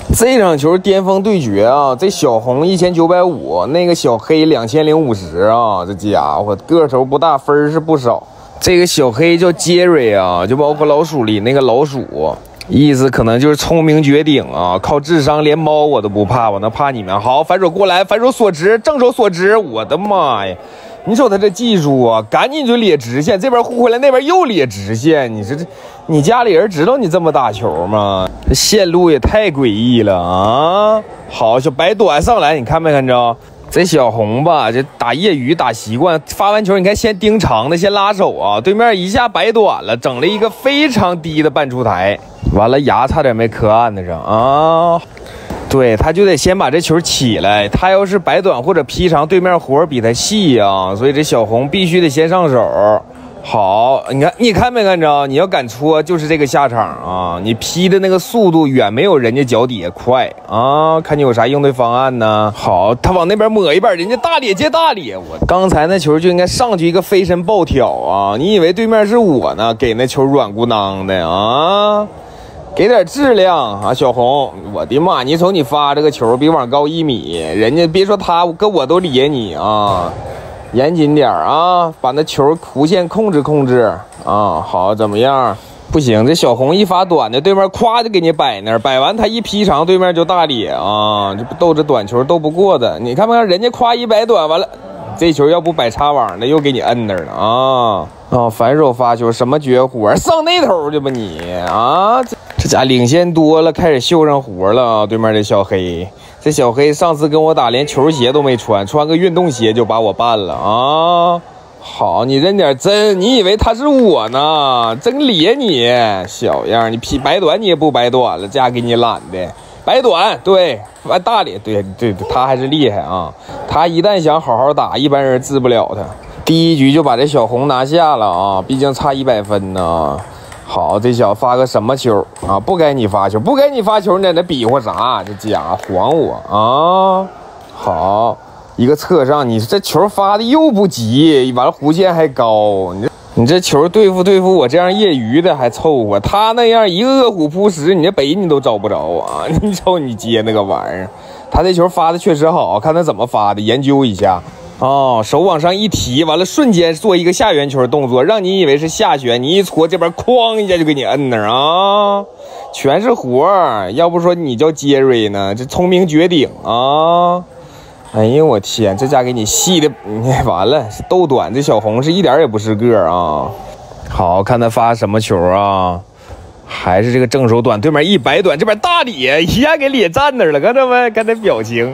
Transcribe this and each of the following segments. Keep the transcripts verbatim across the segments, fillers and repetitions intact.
这场球巅峰对决啊，这小红一千九百五，那个小黑两千零五十啊，这家伙个头不大，分是不少。这个小黑叫杰瑞啊，就包括老鼠里那个老鼠，意思可能就是聪明绝顶啊，靠智商连猫我都不怕，我能怕你们？好，反手过来，反手锁直，正手锁直，我的妈呀！你瞅他这技术啊，赶紧就咧直线，这边护回来，那边又咧直线。你说这，你家里人知道你这么打球吗？这线路也太诡异了啊！好，小白短上来，你看没看着？这小红吧，这打业余打习惯，发完球你看先盯长的，先拉手啊，对面一下摆短了，整了一个非常低的半出台，完了牙差点没磕案子上啊！对，他就得先把这球起来，他要是摆短或者劈长，对面活比他细啊，所以这小红必须得先上手。好，你看，你看没看着？你要敢戳，就是这个下场啊！你劈的那个速度远没有人家脚底下快啊！看你有啥应对方案呢？好，他往那边抹一半，人家大咧接大咧。我刚才那球就应该上去一个飞身暴挑啊！你以为对面是我呢？给那球软咕囔的啊！给点质量啊，小红！我的妈！你瞅你发这个球比网高一米，人家别说他，跟我都咧你啊！严谨点啊，把那球弧线控制控制啊！好，怎么样？不行，这小红一发短的，对面咵就给你摆那儿，摆完他一劈长，对面就大咧啊！这不斗这短球斗不过的，你看没看人家咵一摆短，完了这球要不摆插网的，又给你摁那儿了啊！啊，反手发球什么绝活？上那头去吧你啊！这这家领先多了，开始秀上活了。对面这小黑，这小黑上次跟我打连球鞋都没穿，穿个运动鞋就把我办了啊！好，你认点真，你以为他是我呢？真咧你小样，你劈白短你也不白短了，这家给你懒的。白短对，完大咧对对，他还是厉害啊！他一旦想好好打，一般人治不了他。第一局就把这小红拿下了啊，毕竟差一百分呢。好，这小子发个什么球啊？不该你发球，不该你发球，你在那比划啥？这家伙晃我啊！好，一个侧上，你这球发的又不急，完了弧线还高，你这你这球对付对付我这样业余的还凑合，他那样一个饿虎扑食，你这北你都找不着啊！你瞅你接那个玩意儿，他这球发的确实好，看他怎么发的，研究一下。哦，手往上一提，完了瞬间做一个下圆球动作，让你以为是下旋，你一搓这边哐一下就给你摁那儿啊，全是活儿。要不说你叫杰瑞呢，这聪明绝顶啊！哎呦我天，这家给你细的，完了斗短，这小红是一点也不是个啊！好看他发什么球啊？还是这个正手短，对面一摆短，这边大咧一下给咧站那儿了，看到没？看他表情。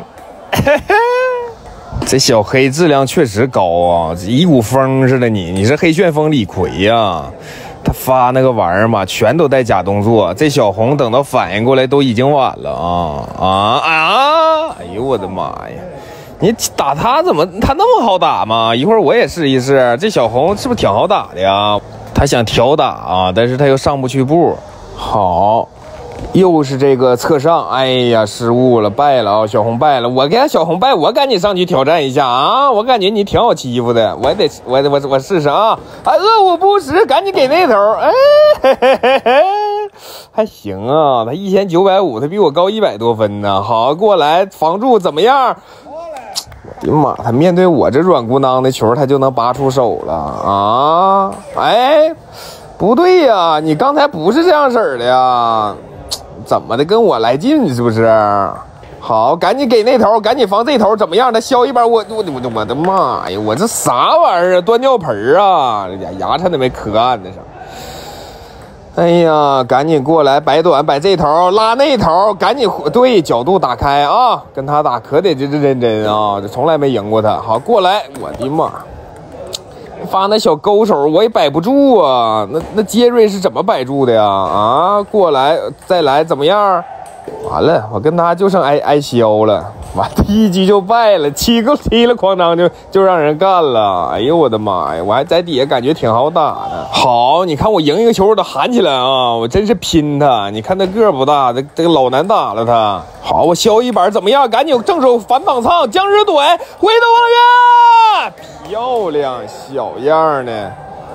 这小黑质量确实高啊，一股风似的你，你是黑旋风李逵呀、啊？他发那个玩意儿嘛，全都带假动作。这小红等到反应过来都已经晚了啊啊啊！哎呦我的妈呀！你打他怎么他那么好打吗？一会儿我也试一试。这小红是不是挺好打的呀？他想挑打啊，但是他又上不去步。好。又是这个侧上，哎呀，失误了，败了啊！小红败了，我给他小红败，我赶紧上去挑战一下啊！我感觉你挺好欺负的，我得我我我试试啊！啊，饿虎扑食，赶紧给那头，哎，嘿嘿嘿嘿，还行啊，他一千九百五，他比我高一百多分呢。好，过来防住怎么样？我的妈，他面对我这软咕囔的球，他就能拔出手了啊！哎，不对呀，你刚才不是这样式儿的呀。怎么的，跟我来劲是不是？好，赶紧给那头，赶紧防这头，怎么样？他削一把，我我我我的妈呀！我这啥玩意儿啊？断尿盆啊！这家牙差点没磕案子上。哎呀，赶紧过来，摆短，摆这头，拉那头，赶紧对角度打开啊！跟他打可得这这认真啊！这从来没赢过他。好，过来，我的妈！发那小勾手我也摆不住啊，那那杰瑞是怎么摆住的呀？啊，过来再来怎么样？完了，我跟他就剩挨挨削了，完第一局就败了，七个踢了哐当就就让人干了。哎呦我的妈呀，我还在底下感觉挺好打的。好，你看我赢一个球我都喊起来啊，我真是拼他。你看他个不大，这这个老难打了他。好，我削一板怎么样？赶紧正手反绑唱，僵尸怼，回头望月。漂亮，小样的，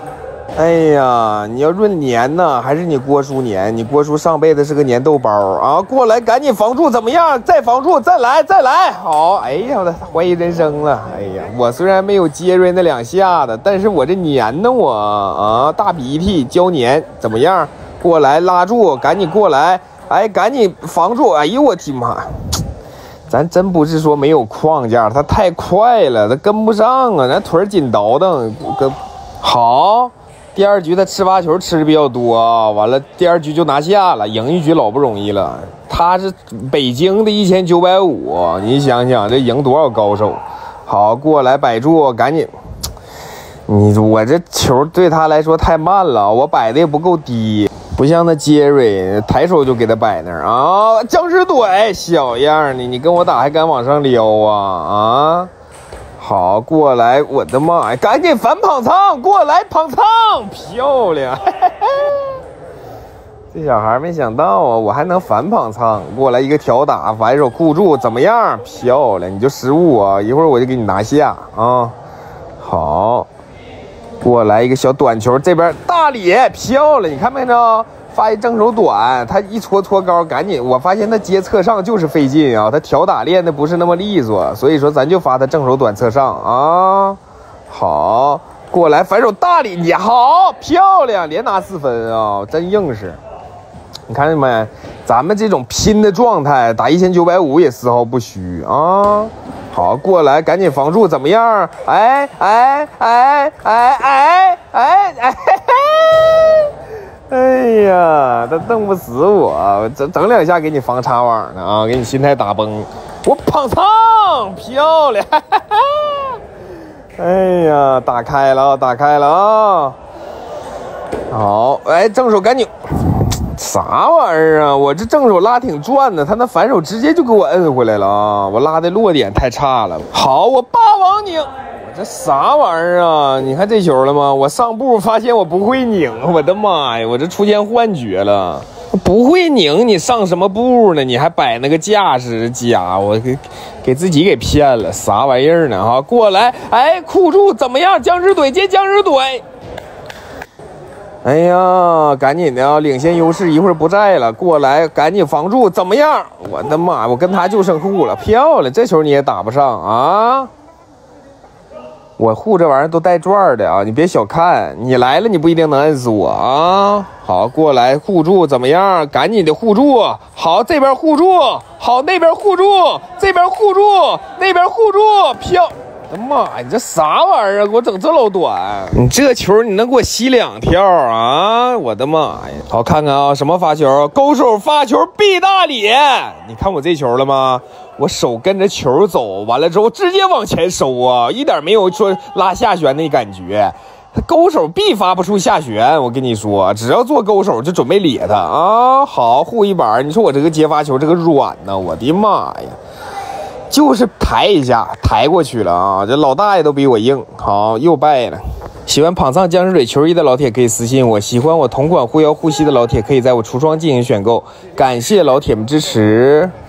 哎呀，你要论年呢，还是你郭叔年？你郭叔上辈子是个粘豆包啊！过来，赶紧防住，怎么样？再防住，再来，再来！好，哎呀，我怀疑人生了。哎呀，我虽然没有杰瑞那两下子，但是我这粘呢，我啊，大鼻涕胶粘，怎么样？过来，拉住，赶紧过来！哎，赶紧防住！哎呦，我的妈！咱真不是说没有框架，他太快了，他跟不上啊，咱腿紧倒腾，跟好。第二局他吃罚球吃的比较多啊，完了第二局就拿下了，赢一局老不容易了。他是北京的一千九百五，你想想这赢多少高手？好，过来摆住，赶紧。你我这球对他来说太慢了，我摆的也不够低，不像那杰瑞抬手就给他摆那儿啊。僵尸怼小样的，你跟我打还敢往上撩啊啊！好，过来，我的妈呀！赶紧反捧仓，过来捧仓，漂亮！嘿嘿嘿这小孩没想到啊，我还能反捧仓，过来一个挑打，反手护住，怎么样？漂亮！你就失误啊，一会儿我就给你拿下啊！好，过来一个小短球，这边大里漂亮，你看没看着？发现正手短，他一搓搓高，赶紧！我发现他接侧上就是费劲啊，他挑打练的不是那么利索，所以说咱就发他正手短侧上啊。好，过来反手大里，你好漂亮，连拿四分啊，真硬实。你看见没？咱们这种拼的状态，打一千九百五也丝毫不虚啊。好，过来赶紧防住，怎么样？哎哎哎哎哎哎哎！哎呀，他弄不死我，我整整两下给你防插网呢啊，给你心态打崩。我捧仓，漂亮！哈哈哈哎呀，打开了，打开了啊！好，哎，正手赶紧，啥玩意儿啊？我这正手拉挺转的，他那反手直接就给我摁回来了啊！我拉的落点太差了。好，我霸王拧。这啥玩意儿啊？你看这球了吗？我上步发现我不会拧，我的妈呀！我这出现幻觉了，不会拧，你上什么步呢？你还摆那个架势，家伙给给自己给骗了，啥玩意儿呢？哈，过来，哎，护住怎么样？僵尸怼接僵尸怼。哎呀，赶紧的啊！领先优势一会儿不在了，过来赶紧防住，怎么样？我的妈！我跟他就剩护了，漂亮！这球你也打不上啊！我护这玩意儿都带转的啊，你别小看，你来了你不一定能摁死我啊！好，过来护住怎么样？赶紧的护住，好，这边护住，好，那边护住，这边护住，那边护住，漂！我的妈呀，你这啥玩意儿？给我整这老短！你这球你能给我吸两跳啊？我的妈呀！好，看看啊，什么发球？勾手发球必大里！你看我这球了吗？我手跟着球走，完了之后直接往前收啊，一点没有说拉下旋的感觉。他勾手必发不出下旋，我跟你说，只要做勾手就准备咧他啊！好，护一板，你说我这个接发球这个软呢，我的妈呀！就是抬一下，抬过去了啊！这老大爷都比我硬。好，又败了。喜欢捧上僵尸怼球衣的老铁可以私信我，喜欢我同款护腰护膝的老铁可以在我橱窗进行选购。感谢老铁们支持。